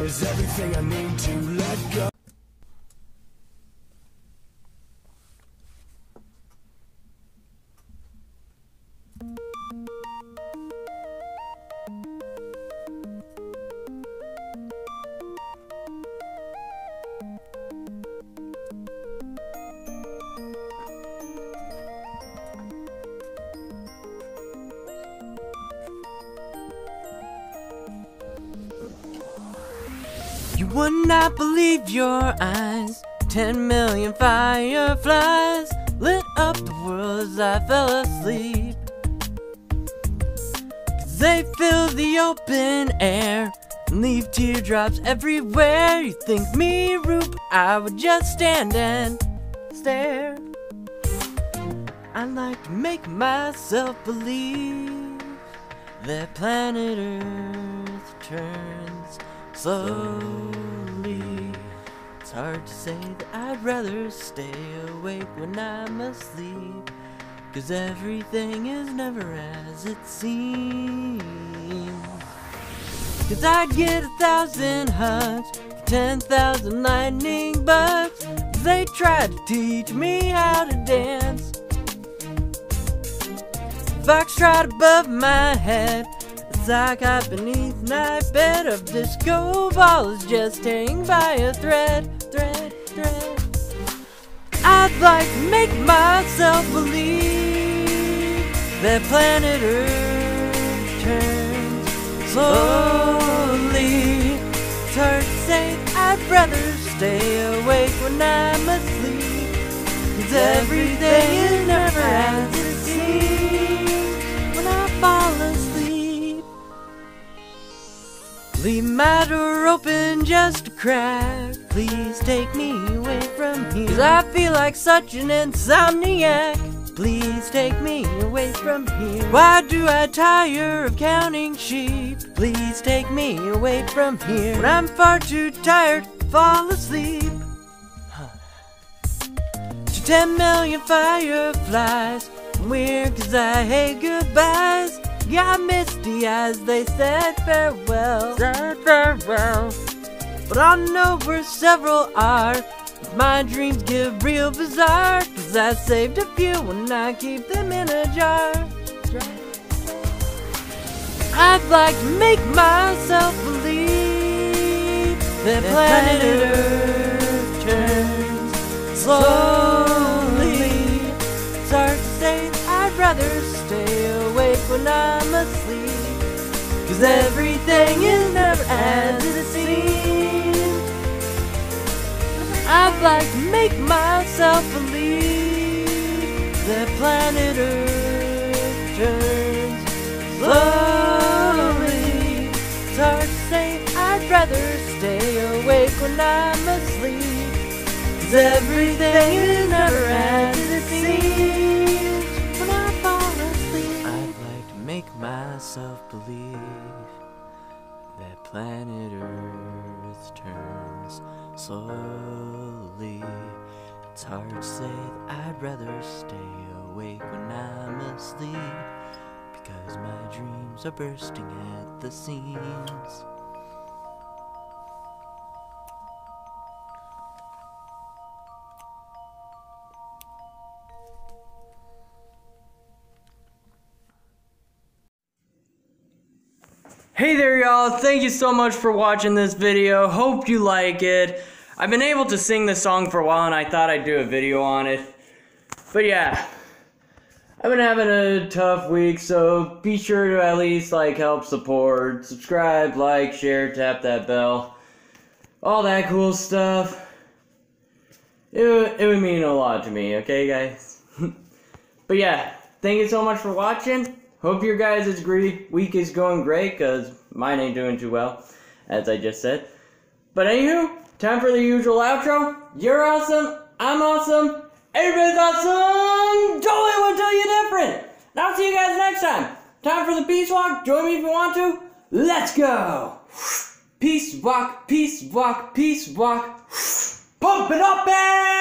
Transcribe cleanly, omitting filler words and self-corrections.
is everything I need to let go. You would not believe your eyes. 10 million fireflies lit up the world as I fell asleep. 'Cause they fill the open air and leave teardrops everywhere. You think me rude, but I would just stand and stare. I like to make myself believe that planet Earth turns slowly. It's hard to say that I'd rather stay awake when I'm asleep, 'cause everything is never as it seems. 'Cause I'd get 1,000 hugs, 10,000 lightning bugs, 'cause they tried to teach me how to dance. Foxtrot above my head, sock hop beneath my bed of disco balls just hanging by a thread. I'd like to make myself believe that planet Earth turns slowly. It's hard to say I'd rather stay awake when I'm asleep, 'cause everything is never as it seems when I fall asleep. Leave my door open just a crack, please take me away from here, 'cause I feel like such an insomniac. Please take me away from here. Why do I tire of counting sheep? Please take me away from here. But I'm far too tired to fall asleep. To 10 million fireflies, weird 'cause I hate goodbyes. Got misty eyes, they said farewell. But I know where several are. If my dreams get real bizarre, 'cause I saved a few and I keep them in a jar. I'd like to make myself believe that planet Earth turns slowly. It's hard to say I'd rather stay awake when I'm asleep, 'cause everything is never as it seems. I'd like to make myself believe that planet Earth turns slowly. It's hard to say I'd rather stay awake when I'm asleep, 'cause everything is never as it seems when I fall asleep. I'd like to make myself believe that planet Earth turns slowly. It's hard to say that I'd rather stay awake when I'm asleep, because my dreams are bursting at the seams. Hey there y'all, thank you so much for watching this video. Hope you like it. I've been able to sing this song for a while and I thought I'd do a video on it. But yeah, I've been having a tough week, so be sure to at least help support, subscribe, like, share, tap that bell, all that cool stuff. It would mean a lot to me, okay guys? But yeah, thank you so much for watching. Hope your guys' week is going great, because mine ain't doing too well, as I just said. But anywho, time for the usual outro. You're awesome, I'm awesome, everybody's awesome! Don't let anyone tell you different! And I'll see you guys next time. Time for the peace walk. Join me if you want to. Let's go! Peace walk, peace walk, peace walk. Pump it up, man!